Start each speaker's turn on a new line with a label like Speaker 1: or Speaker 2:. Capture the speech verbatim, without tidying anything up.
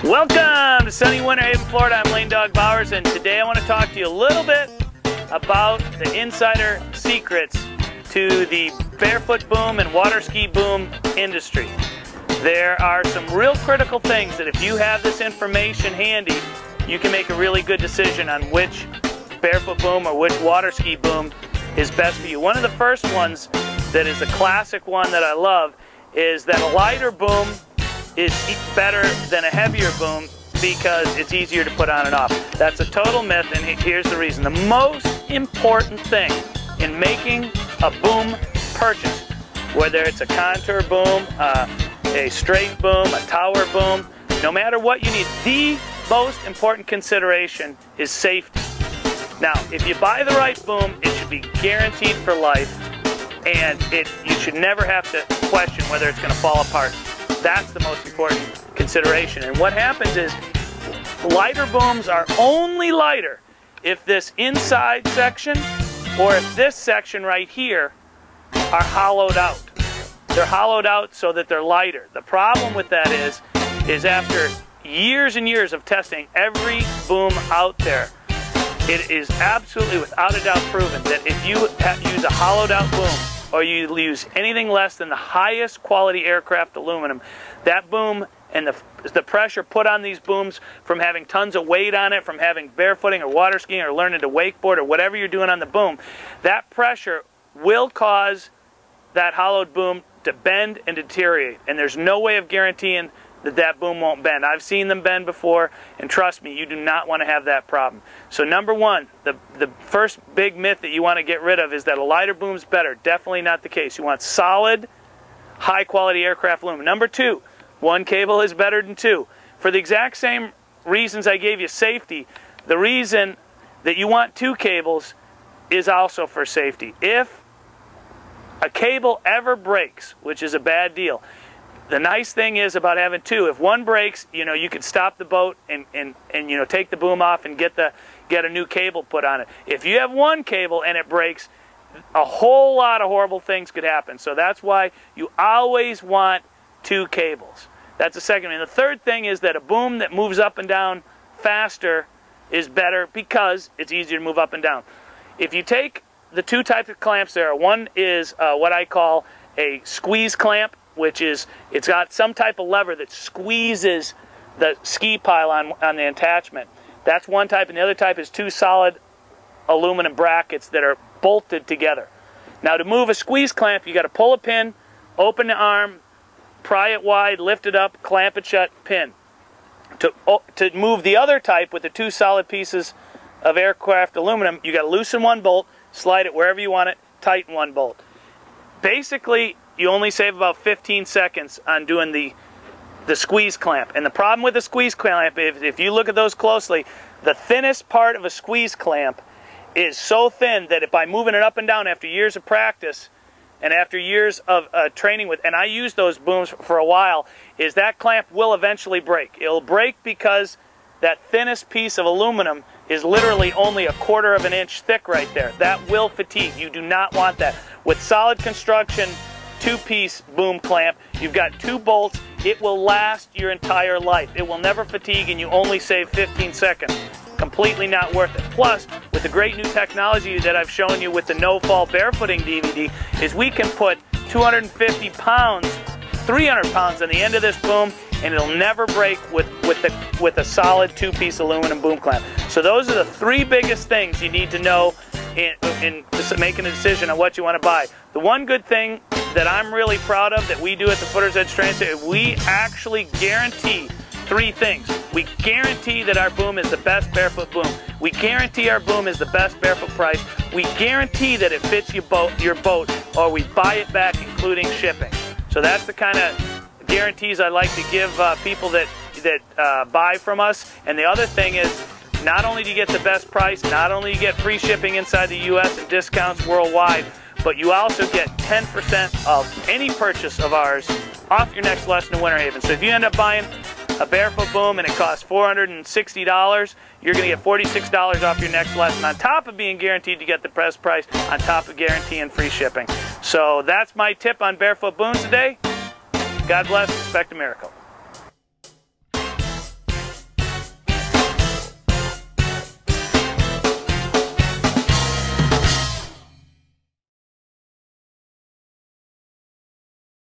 Speaker 1: Welcome to sunny Winter Haven, Florida. I'm Lane Dog Bowers, and today I want to talk to you a little bit about the insider secrets to the barefoot boom and water ski boom industry. There are some real critical things that if you have this information handy, you can make a really good decision on which barefoot boom or which water ski boom is best for you. One of the first ones that is a classic one that I love is that a lighter boom is better than a heavier boom because it's easier to put on and off. That's a total myth, and here's the reason. The most important thing in making a boom purchase, whether it's a contour boom, uh, a straight boom, a tower boom, no matter what you need, the most important consideration is safety. Now, if you buy the right boom, it should be guaranteed for life, and it you should never have to question whether it's going to fall apart. That's the most important consideration. And what happens is lighter booms are only lighter if this inside section or if this section right here are hollowed out. They're hollowed out so that they're lighter. The problem with that is, is after years and years of testing every boom out there, it is absolutely without a doubt proven that if you use a hollowed out boom or you use anything less than the highest quality aircraft aluminum, that boom and the, the pressure put on these booms from having tons of weight on it, from having barefooting or water skiing or learning to wakeboard or whatever you're doing on the boom, that pressure will cause that hollowed boom to bend and deteriorate. And there's no way of guaranteeing that that boom won't bend. I've seen them bend before, and trust me, you do not want to have that problem. So number one, the, the first big myth that you want to get rid of is that a lighter boom's better. Definitely not the case. You want solid, high-quality aircraft aluminum. Number two, one cable is better than two. For the exact same reasons I gave you safety, the reason that you want two cables is also for safety. If a cable ever breaks, which is a bad deal, the nice thing is about having two, if one breaks, you know, you can stop the boat and, and, and you know, take the boom off and get, the, get a new cable put on it. If you have one cable and it breaks, a whole lot of horrible things could happen. So that's why you always want two cables. That's the second. And the third thing is that a boom that moves up and down faster is better because it's easier to move up and down. If you take the two types of clamps there, one is uh, what I call a squeeze clamp, which is, it's got some type of lever that squeezes the ski pile on, on the attachment. That's one type, and the other type is two solid aluminum brackets that are bolted together. Now to move a squeeze clamp, you got to pull a pin, open the arm, pry it wide, lift it up, clamp it shut, pin. To, to move the other type with the two solid pieces of aircraft aluminum, you got to loosen one bolt, slide it wherever you want it, tighten one bolt. Basically, you only save about fifteen seconds on doing the, the squeeze clamp. And the problem with the squeeze clamp, if, if you look at those closely, the thinnest part of a squeeze clamp is so thin that if by moving it up and down after years of practice and after years of uh, training with, and I used those booms for a while, is that clamp will eventually break. It'll break because that thinnest piece of aluminum is literally only a quarter of an inch thick right there. That will fatigue. You do not want that. With solid construction two-piece boom clamp, you've got two bolts, it will last your entire life. It will never fatigue, and you only save fifteen seconds. Completely not worth it. Plus, with the great new technology that I've shown you with the no-fall barefooting D V D, is we can put two hundred fifty pounds, three hundred pounds on the end of this boom, and it'll never break with, with, the, with a solid two-piece aluminum boom clamp. So those are the three biggest things you need to know in, in making a decision on what you want to buy. The one good thing that I'm really proud of that we do at the Footer's Edge Training Center, we actually guarantee three things. We guarantee that our boom is the best barefoot boom. We guarantee our boom is the best barefoot price. We guarantee that it fits your boat, your boat, or we buy it back including shipping. So that's the kind of guarantees I like to give uh, people that, that uh, buy from us. And the other thing is, not only do you get the best price, not only do you get free shipping inside the U S and discounts worldwide, but you also get ten percent of any purchase of ours off your next lesson in Winter Haven. So if you end up buying a barefoot boom and it costs four hundred sixty dollars, you're going to get forty-six dollars off your next lesson, on top of being guaranteed to get the best price, on top of guaranteeing free shipping. So that's my tip on barefoot booms today. God bless, expect a miracle.